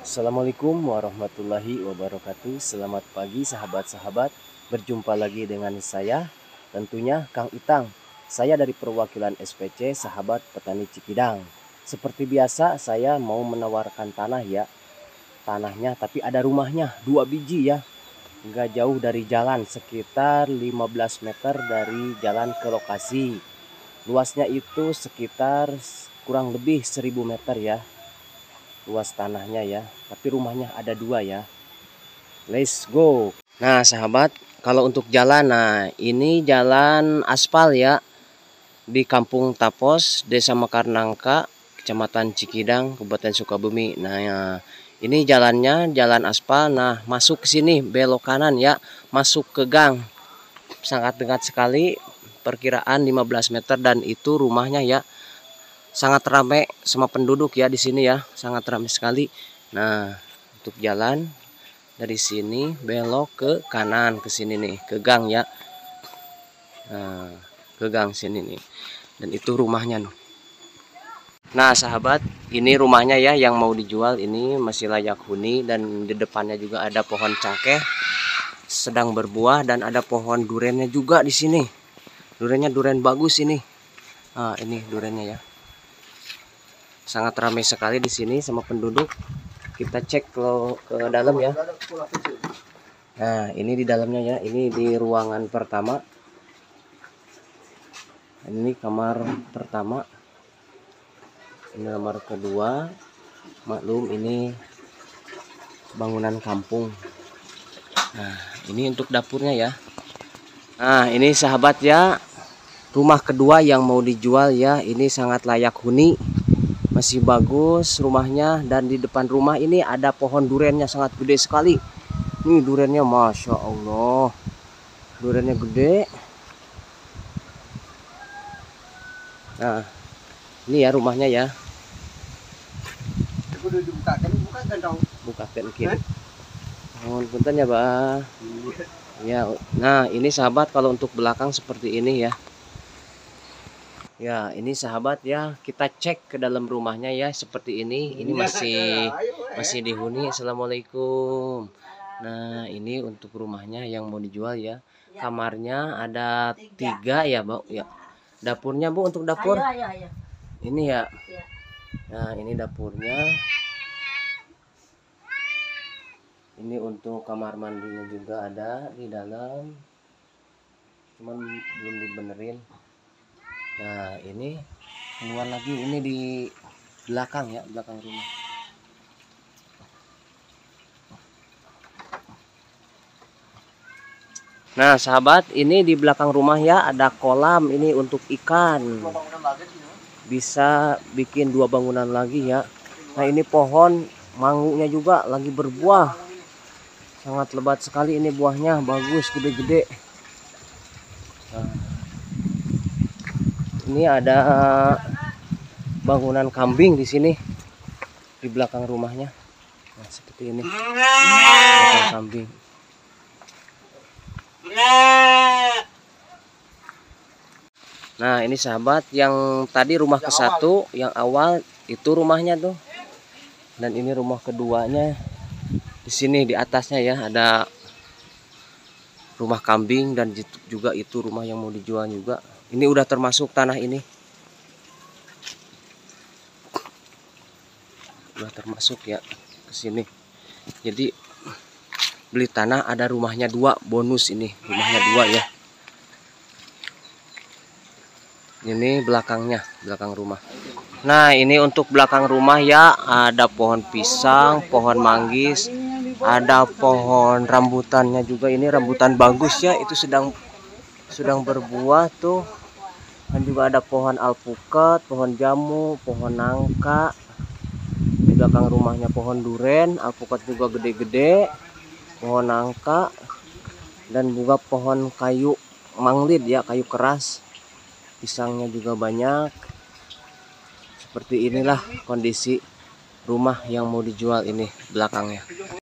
Assalamualaikum warahmatullahi wabarakatuh. Selamat pagi sahabat-sahabat. Berjumpa lagi dengan saya, tentunya Kang Itang. Saya dari perwakilan SPC Sahabat Petani Cikidang. Seperti biasa saya mau menawarkan tanah ya. Tanahnya tapi ada rumahnya 2 biji ya. Nggak jauh dari jalan, sekitar 15 meter dari jalan ke lokasi. Luasnya itu sekitar kurang lebih 1000 meter ya. Luas tanahnya ya, tapi rumahnya ada 2 ya. Let's go. Nah sahabat, kalau untuk jalan, nah ini jalan aspal ya, di Kampung Tapos, Desa Mekar Nangka, Kecamatan Cikidang, Kabupaten Sukabumi. Nah ya, ini jalannya jalan aspal. Nah masuk ke sini belok kanan ya, masuk ke gang, sangat dekat sekali, perkiraan 15 meter, dan itu rumahnya ya. Sangat ramai sama penduduk ya di sini ya, sangat ramai sekali. Nah, untuk jalan dari sini belok ke kanan ke sini nih, ke gang ya. Nah, ke gang sini nih. Dan itu rumahnya nih. Nah, sahabat, ini rumahnya ya yang mau dijual, ini masih layak huni, dan di depannya juga ada pohon cengkeh sedang berbuah, dan ada pohon durennya juga di sini. Durennya duren bagus ini. Nah, ini durennya ya. Sangat ramai sekali di sini sama penduduk. Kita cek ke dalam ya. Nah, ini di dalamnya ya. Ini di ruangan pertama. Ini kamar pertama. Ini kamar kedua. Maklum ini bangunan kampung. Nah, ini untuk dapurnya ya. Nah, ini sahabat ya. Rumah kedua yang mau dijual ya. Ini sangat layak huni. Masih bagus rumahnya, dan di depan rumah ini ada pohon durennya sangat gede sekali. Nih durennya, masya Allah, durennya gede. Nah, ini ya rumahnya ya. Bukakan kiri. Mohon punten ya, Bah. Ya, nah ini sahabat, kalau untuk belakang seperti ini ya. Ya, ini sahabat ya, kita cek ke dalam rumahnya ya, seperti ini. Ini masih dihuni. Assalamualaikum. Nah, ini untuk rumahnya yang mau dijual ya. Kamarnya ada 3 ya, Bu ya. Dapurnya, Bu, untuk dapur. Ini ya. Nah, ini dapurnya. Ini untuk kamar mandinya juga ada di dalam. Cuman belum dibenerin. Nah, ini keluar lagi, ini di belakang ya, belakang rumah. Nah sahabat, ini di belakang rumah ya ada kolam, ini untuk ikan. Bisa bikin 2 bangunan lagi ya. Nah, ini pohon manggungnya juga lagi berbuah. Sangat lebat sekali ini buahnya, bagus, gede-gede. Nah, ini ada bangunan kambing di sini di belakang rumahnya. Nah, seperti ini. Belakang kambing. Nah, ini sahabat, yang tadi rumah ke-1 yang awal itu rumahnya tuh. Dan ini rumah keduanya. Di sini di atasnya ya ada rumah kambing, dan juga itu rumah yang mau dijual juga. Ini udah termasuk tanah ini. Udah termasuk ya ke sini. Jadi beli tanah ada rumahnya 2, bonus ini. Rumahnya 2 ya. Ini belakangnya, belakang rumah. Nah, ini untuk belakang rumah ya, ada pohon pisang, pohon manggis, ada pohon rambutannya juga. Ini rambutan bagus ya, itu sedang berbuah tuh. Dan juga ada pohon alpukat, pohon jamu, pohon nangka. Di belakang rumahnya pohon duren, alpukat juga gede-gede, pohon nangka, dan juga pohon kayu manglid ya, kayu keras. Pisangnya juga banyak. Seperti inilah kondisi rumah yang mau dijual ini belakangnya.